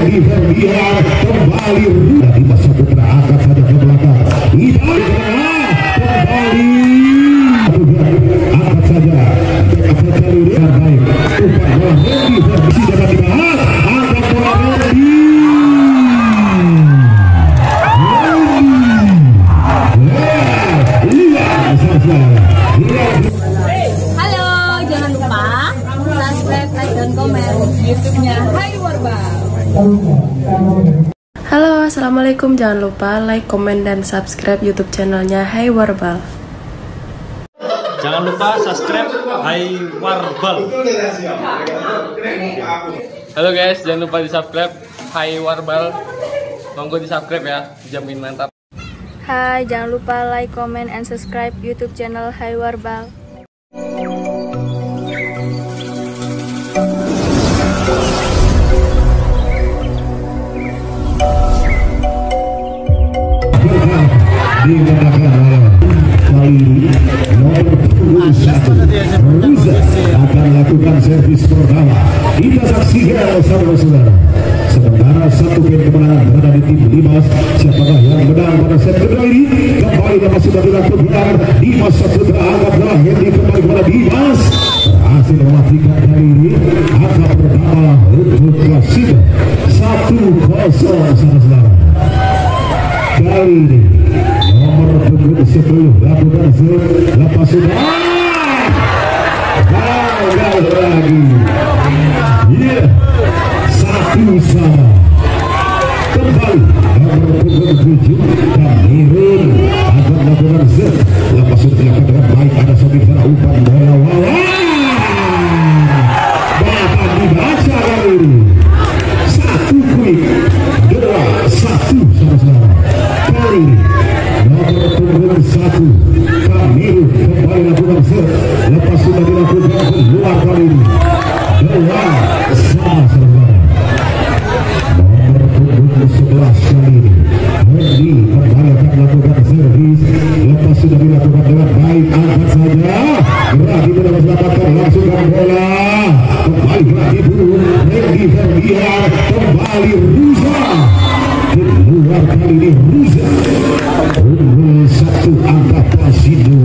Randy Ferdian kembali di masa putra angkat saja ke belakang. Kembali angkat saja cari yang baik. Randy Ferdian dapat dibahas. Angkat bola Randy. Halo, jangan lupa subscribe, like, dan komen YouTube-nya Hai Warbal. Halo, assalamualaikum. Jangan lupa like, komen, dan subscribe YouTube channelnya Hai Warbal. Jangan lupa subscribe Hai Warbal. Halo guys, jangan lupa di subscribe Hai Warbal. Monggo di subscribe ya, jamin mantap. Hai, jangan lupa like, comment, and subscribe YouTube channel Hai Warbal. Di belakang kali ini nomor 21 Ruza akan lakukan servis pertama. Kita saksikan saudara-saudara. Sementara satu poin kemenangan berada di tim Dimas. Siapakah yang menang pada set kedua ini? Kembali dapat sudah dilakukan di masa putra angkat bola Hendy kembali kepada Dimas. Berhasil mematikan kali ini angka pertama untuk Klasiko 1-0 saudara-saudara. Kali ini nomor punggung 10 lakukan lepas sudah gagal lagi. Iya, 1-1 kembali nomor punggung 7 Kamirun akan melakukan set lepas sudah dilakukan dengan baik. Ada Sobi Farah umpan bola bahkan dibaca kali ini 1 quick 2-1 saudara-saudara. Kali ini nomor punggung 1 Kamirun kembali lakukan set lepas sudah dilakukan keluar kali ini 2-1 saudara-saudara. Nomor punggung 11 kali ini Hendy kembali akan melakukan servis lepas sudah dilakukan dengan baik. Angkat saja lagi mendapatkan langsung bola kembali lagi dulu Hendy Ferdian kembali Ruza keluar kali ini Ruza unggul 1 angka Plasido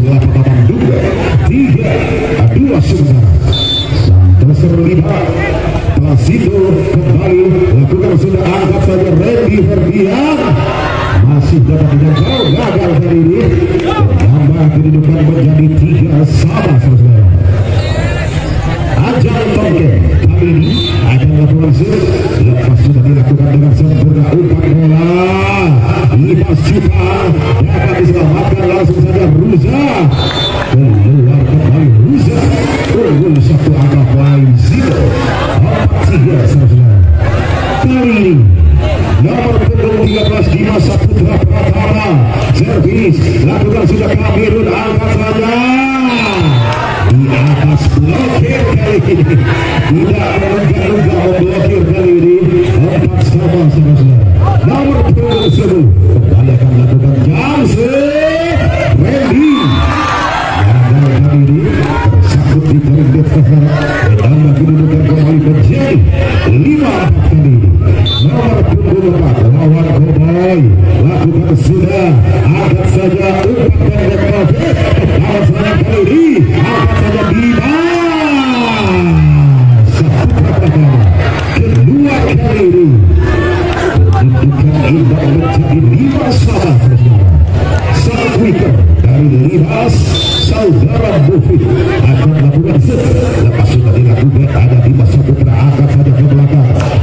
3-2 sementara. Santos terlibat Plasido kembali lakukan sudah angkat saja Randy Ferdian masih dapat dijangkau gagal kali ini. Tambah kedudukan menjadi 3-sama saudara. Ajang Tongke kali ini akan melakukan set lepas sudah dilakukan dengan sempurna umpan bola Ibas Cupang dapat diselamatkan langsung saja Ruza keluar kembali Ruza unggul 1 angka Plasido 4-3 saudara. Kali ini nomor punggung 13 Dimas Saputra Pratama servis lakukan sudah Kamirun angkat saja di atas blokir kali ini tidak menunggu memblokir kali ini 4-sama saudara. Nomor punggung 10 kembali akan melakukan jamset Randy gagal kali ini tersangkut di poin depan dan kedudukan kembali menjadi 5-4 kali ini. Nomor punggung 4 lawan Cowboy lakukan sudah angkat saja umpan pendek Taufik lawan serangan kali ini angkat saja Dimas Saputra Pratama keluar kali ini kedudukan imbang menjadi 5-sama saudara. Sang wicker dari Dimas saudara Mufid akan melakukan set lepas sudah dilakukan ada Dimas Saputra angkat saja ke belakang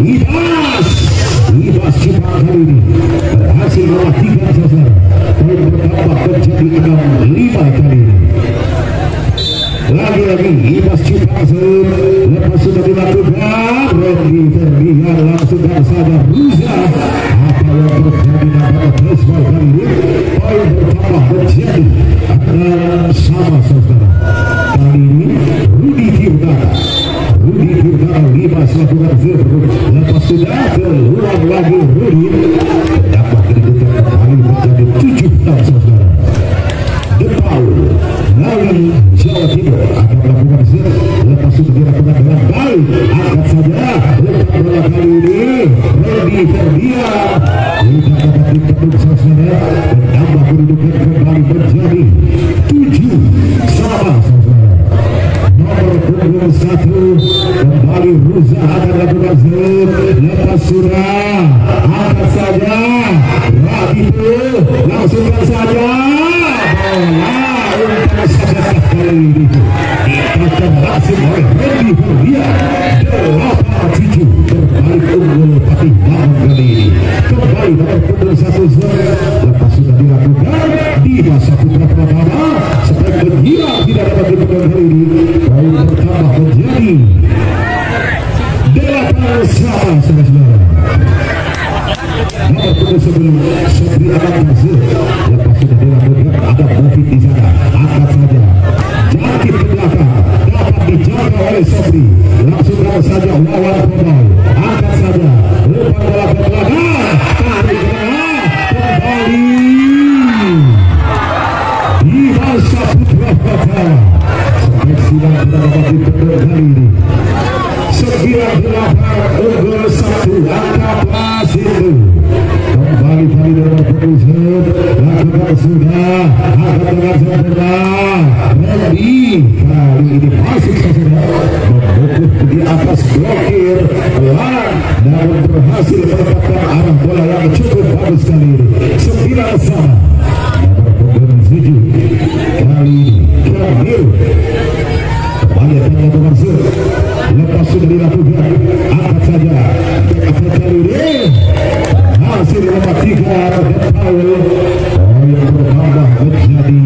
Ibas Cupang kali ini berhasil mematikan saudara. Poin bertambah menjadi 6-5 kali ini. Lagi-lagi Ibas Cupang lepas sudah dilakukan Randy Ferdian langsung saja Ruza apa yang terjadi dalam baseball kali ini. Poin bertambah menjadi 6-sama saudara. Kali ini Rudi Tirtana 5 lakukan set lepas sudah keluar lagi Rudi dapat kedudukan kembali menjadi 7-6 saudara. Depau Ngawi Jawa Timur akan melakukan set lepas sudah dilakukan dengan baik angkat saja umpan bola kali ini Randy Randy Ferdian tidak dapat dikepung saudara, bertambah kedudukan kembali menjadi 7-sama saudara. Nomor punggung 1 kembali Ruza akan lakukan serve, lepas sudah angkat saja Rabitu, langsungkan saja bola untuk saja kali ini dikatakan langsung oleh Randy Ferdian 8-7 berbalik unggul Patimbangan kali ini. Kembali nomor punggung 1 serve, lepas sudah dilakukan di masa putra pertama setelah menyilang tidak dapat dipegang kali ini. Poin bertambah menjadi 8-sama saudara. Nomor punggung 10 Sobri akan berhasil, lepas sudah dilakukan ada Bofit di sana, angkat saja jangkit ke belakang, dapat dijaga oleh Sobri, langsungkan saja lawan pemain, angkat saja umpan bola ke belakang, tarik kembali di masa putra pertama. Silang tidak dapat dipegang kali ini. 98 unggul 1 angka pas itu. Kembali kali nomor punggung lakukan sudah angkat dengan sempurna. Randy kali ini masuk saudara, membungkuk di atas blokir pelan namun berhasil mendapatkan arah bola yang cukup bagus kali ini. 9-sama. Nomor punggung 7 kali ini Kamil kembali akan melakukan serve, lepas sudah dilakukan angkat saja akan kali ini hasil mematikan dan power yang bertambah menjadi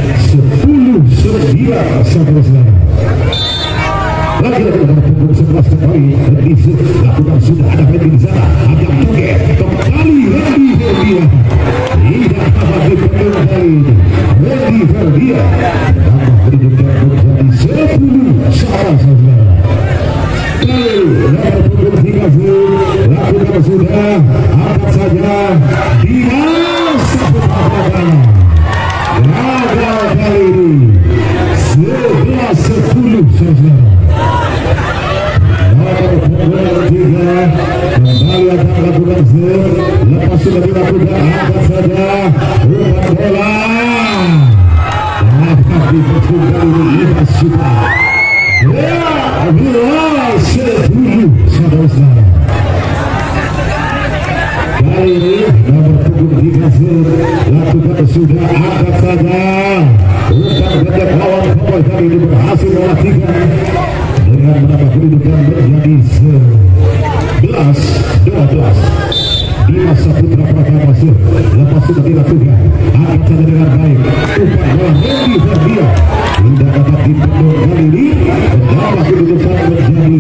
10-9 saudara. Lagi-lagi nomor punggung 11 kembali Randy lakukan sudah ada Randy di sana, agak joget kembali Randy Ferdian tidak dapat dipegang kali ini. Randy Ferdian tambah kedudukan menjadi 10-sama saudara. Kali nomor punggung 30 lakukan sudah angkat saja Dimas Saputra gagal kali ini 11-10 saudara. Nomor punggung 3 kembali akan lakukan serve, lepas sudah dilakukan angkat saja umpan bola dapat dipegang kali ini Imas Suta. Ya, 12-10 saudara. Kali ini nomor punggung 3 lakukan sudah angkat saja umpan gajah lawan pemain kali ini berhasil mematikan dengan menambah kedudukan menjadi 11-12 di masa putra pertama serve, lepas sudah dilakukan angkat saja dengan baik umpan bola Randy Ferdian tidak dapat dipegang kali ini, menambah kedudukan menjadi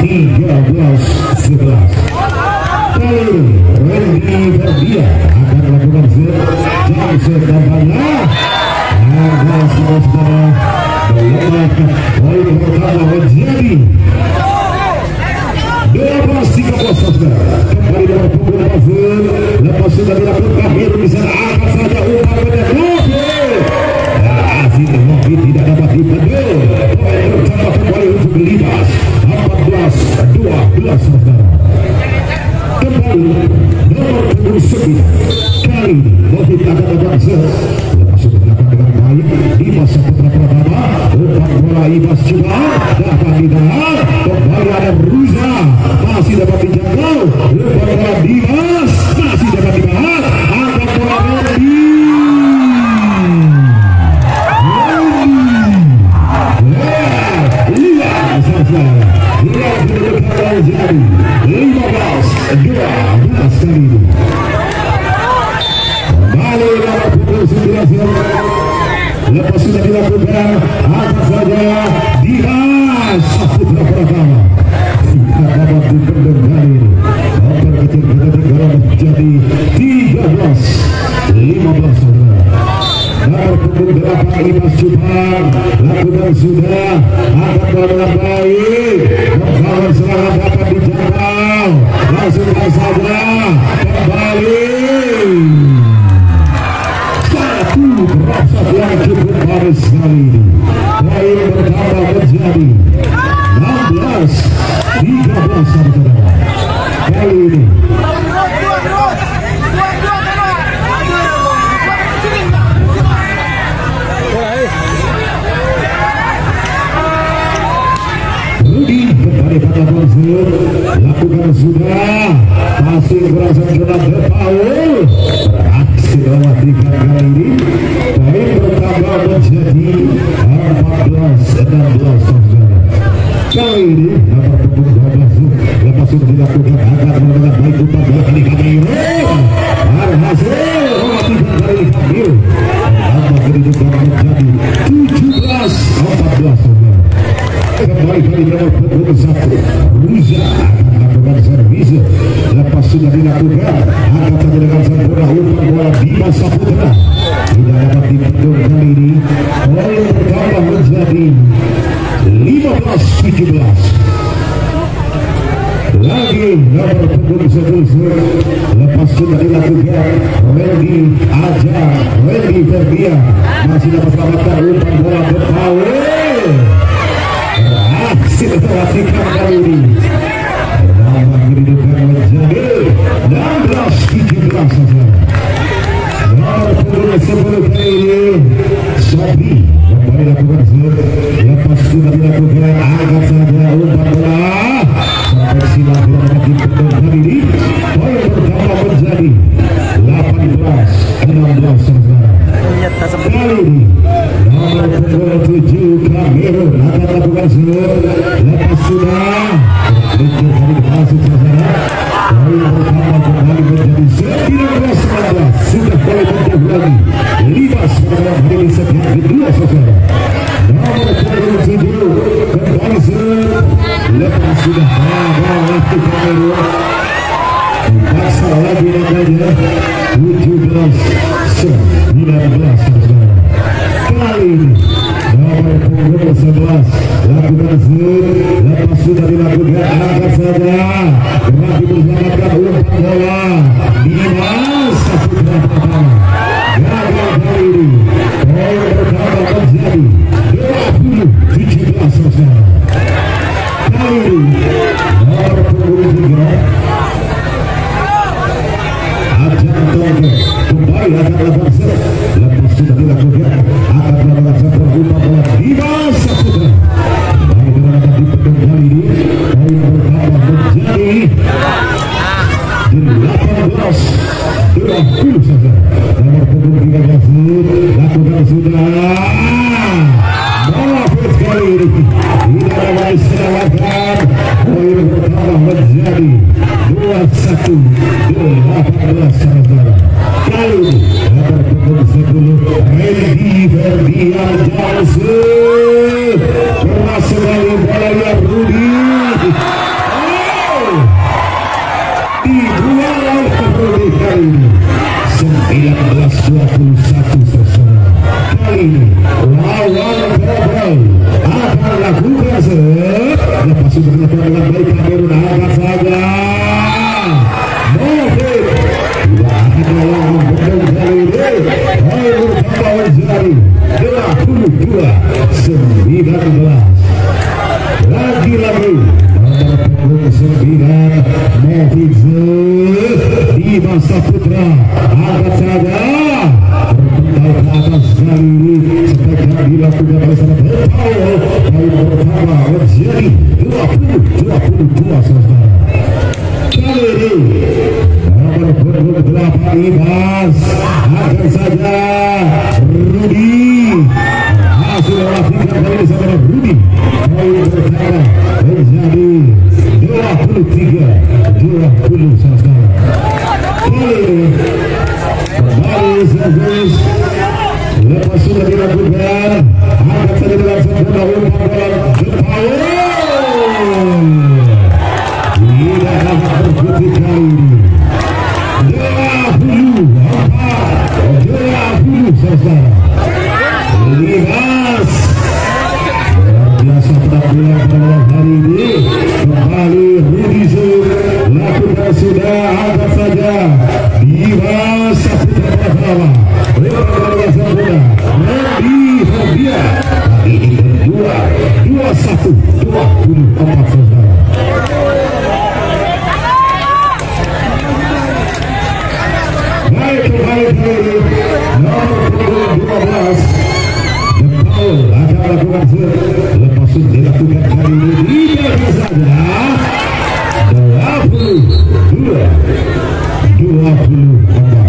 13-11. Kali Randy Ferdian akan melakukan serve, jam serve tampaknya harga saudara meletakkan poin pertama menjadi 12-13 saudara. Kembali nomor punggung 4 lepas sudah dilakukan Heru di sana, angkat saja umpan pada Bofit. Aziz Bofit tidak dapat dipegang, poin bertambah kembali untuk Limas 14-12 saudara. Kembali nomor punggung 9 kali ini Bofit akan melakukan serve, lepas sudah dilakukan dengan baik di masa putra pertama umpan bola Ibas juga dapat ditahan, kembali ada Ruza masih dapat dijangkau umpan bola Dimas masih dapat ditahan, angkat bola Randy lihat saja lihat kedudukan jadi 15-12 kali ini. Kembali nomor punggung 9 lepas sudah dilakukan angkat saja Dimas Saputra pertama tidak dapat dipegang kali ini. Nomor kecil ketinggalan menjadi 13-15 saudara. Nomor punggung 8 Imas Cupang lakukan sudah angkat bola dengan baik, membangun serangan dapat dijangkau, langsungkan saja kembali satu terasa yang cukup baris kali ini. Poin bertambah menjadi 16-13 saudara. Kali ini masih berasa dengan Paul beraksi melewatikan kali ini. Poin bertambah menjadi 14-16. Kali ini nomor punggung 12 lepas sudah dilakukan akan melakukan baik umpan bola kali Kamil berhasil mematikan kali Kamil. Tambah kedudukan menjadi 17-14. Kembali kali nomor punggung 1 Ruza akan melakukan servis lepas sudah dilakukan akan saja dengan sempurna umpan bola Bima Saputra tidak dapat dipendung kali ini. Poin bertambah menjadi 15-17. Lagi nomor punggung 11 lepas sudah dilakukan Randy Aja Randy Ferdian masih dapat selamatkan umpan bola berpower berhasil mematikan kali ini. Nama kedudukan menjadi 16-17 saja. Nomor punggung 10 kali ini Sobri kembali lakukan lepas sudah dilakukan angkat saja umpan bola sampai silang tidak dapat dipendung kali ini. Poin bertambah menjadi 18-16 saudara. Kali ini nomor punggung 7 Kamerun akan lakukan lepas sudah berpikir kali masuk saudara. Poin bertambah kembali menjadi 19-19. Sudah boleh berjauh lagi 5 sekarang hari ini sekian kedua saudara. Nomor punggung 7 kembali lepas sudah waktu Kamerun dipaksa lagi namanya 17-19 saudara. Kali ini nomor punggung 11 lakukan lepas sudah dilakukan angkat saja berarti berselamatkan umpan bola Dimas Saputra pertama gagal kali ini. Poin bertambah menjadi 20-17 saudara. Kali ini nomor punggung 3 Ajang Tongke kembali akan melakukan serve lepas sudah dilakukan akan melakukan serve umpan bola Dimas Saputra kembali dengan dapat dipendung kali ini. Poin bertambah menjadi 18-20 saja. Nomor punggung 13 lakukan sudah Mofit kali ini tidak dapat diselamatkan. Poin bertambah menjadi 21-18 saudara. Kali ini nomor punggung 10 Randy Ferdian Johnson berhasil kali bola yang Rudi dibuang oleh Rudi kali ini 19-21 saudara. Kali ini lawan Global akan lakukan lepas sudah dilakukan dengan baik Kamerun angkat saja Mofit tidak akan melawan Bendung kali ini. Poin bertambah menjadi 22-19. Lagi-lagi nomor punggung 9 Mofit Dimas Saputra angkat saja berpental ke atas kali ini setelah dilakukan oleh sana berpower. Poin bertambah menjadi 20-22 saudara. Kali ini nomor punggung 8 Ibas akan saja Rudi hasil melakukan kali ini saudara Rudi. Poin bertambah menjadi 23-20 saudara. Kali ini kembali servis lepas sudah dilakukan angkat saja dengan sempurna umpan bola berpower tidak dapat berkutik kali ini. 20 saudara. Limas luar biasa penampilan pada hari ini. Kembali Rudi lakukan sudah angkat saja Dimas Saputra pertama lepas dengan sempurna Randy Ferdian kali ini berdua 21-24 saudara. Baik kembali kali nomor punggung 12 Paul akan melakukan lepas sudah dilakukan kali ini tidak saja 20 20 angka.